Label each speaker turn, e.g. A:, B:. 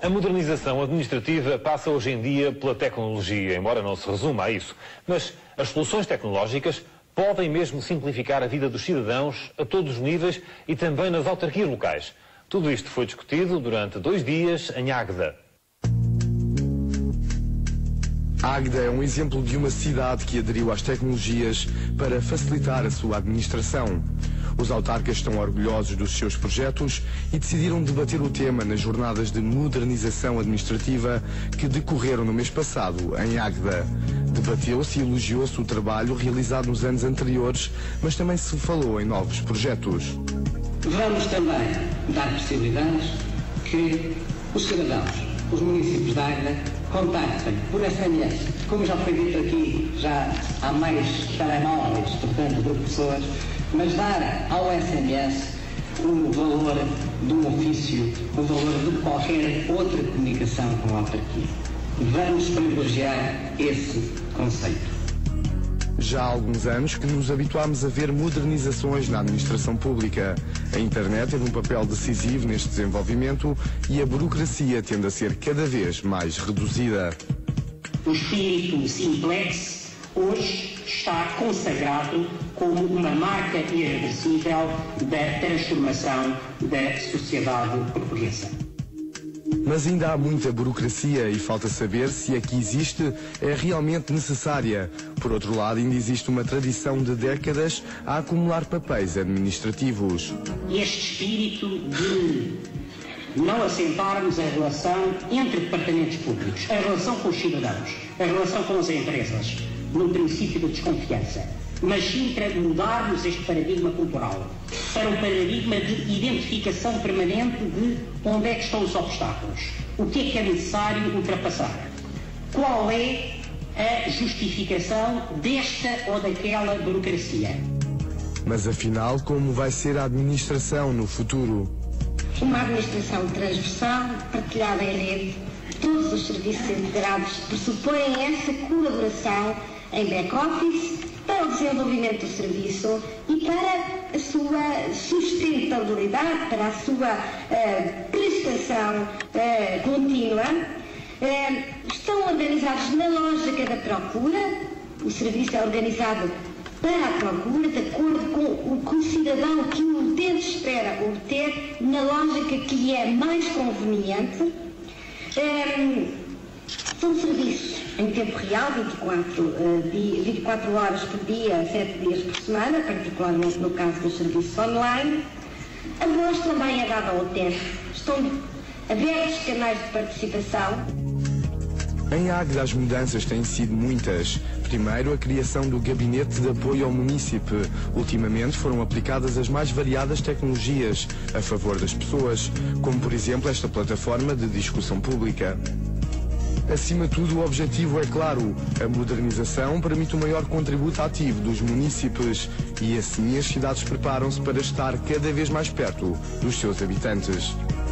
A: A modernização administrativa passa hoje em dia pela tecnologia, embora não se resuma a isso. Mas as soluções tecnológicas podem mesmo simplificar a vida dos cidadãos a todos os níveis e também nas autarquias locais. Tudo isto foi discutido durante 2 dias em Águeda.
B: Águeda é um exemplo de uma cidade que aderiu às tecnologias para facilitar a sua administração. Os autarcas estão orgulhosos dos seus projetos e decidiram debater o tema nas jornadas de modernização administrativa que decorreram no mês passado em Águeda. Debateu-se e elogiou-se o trabalho realizado nos anos anteriores, mas também se falou em novos projetos.
C: Vamos também dar possibilidades que os cidadãos, os municípios de Águeda, contactem por SMS, como já foi dito aqui, já há mais telemóveis, portanto, de pessoas, mas dar ao SMS o valor de um ofício, o valor de qualquer outra comunicação com a autarquia. Vamos privilegiar esse conceito.
B: Já há alguns anos que nos habituámos a ver modernizações na administração pública. A internet teve um papel decisivo neste desenvolvimento e a burocracia tende a ser cada vez mais reduzida.
D: O espírito simplex hoje está consagrado como uma marca irreversível da transformação da sociedade portuguesa.
B: Mas ainda há muita burocracia e falta saber se a que existe é realmente necessária. Por outro lado, ainda existe uma tradição de décadas a acumular papéis administrativos.
D: Este espírito de não assentarmos a relação entre departamentos públicos, a relação com os cidadãos, a relação com as empresas, no princípio da desconfiança, mas sim para mudarmos este paradigma cultural para um paradigma de identificação permanente de onde é que estão os obstáculos, o que é necessário ultrapassar, qual é a justificação desta ou daquela burocracia.
B: Mas afinal, como vai ser a administração no futuro?
E: Uma administração transversal, partilhada em rede, todos os serviços integrados pressupõem essa colaboração em back-office para o desenvolvimento do serviço e para a sua sustentabilidade, para a sua prestação contínua. Estão organizados na lógica da procura, o serviço é organizado para a procura, de acordo com o que o cidadão, que o utente espera obter, na lógica que lhe é mais conveniente. São serviços em tempo real, 24 horas por dia, 7 dias por semana, particularmente no caso dos serviços online. A voz também é dada ao utente. Estão abertos canais de participação.
B: Em Águeda as mudanças têm sido muitas. Primeiro, a criação do Gabinete de Apoio ao Munícipe. Ultimamente foram aplicadas as mais variadas tecnologias a favor das pessoas, como por exemplo esta plataforma de discussão pública. Acima de tudo, o objetivo é claro. A modernização permite um maior contributo ativo dos munícipes e assim as cidades preparam-se para estar cada vez mais perto dos seus habitantes.